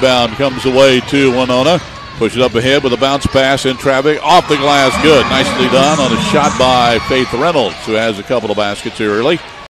rebound comes away to Wenonah. Push it up ahead with a bounce pass in traffic. Off the glass, good. Nicely done on a shot by Faith Reynolds, who has a couple of baskets here early.